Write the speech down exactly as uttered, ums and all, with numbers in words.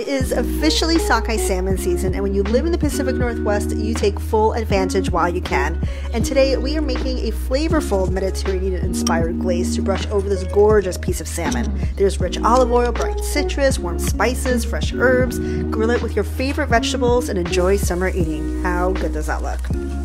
It is officially sockeye salmon season, and when you live in the Pacific Northwest, you take full advantage while you can. And today we are making a flavorful Mediterranean-inspired glaze to brush over this gorgeous piece of salmon. There's rich olive oil, bright citrus, warm spices, fresh herbs. Grill it with your favorite vegetables and enjoy summer eating. How good does that look?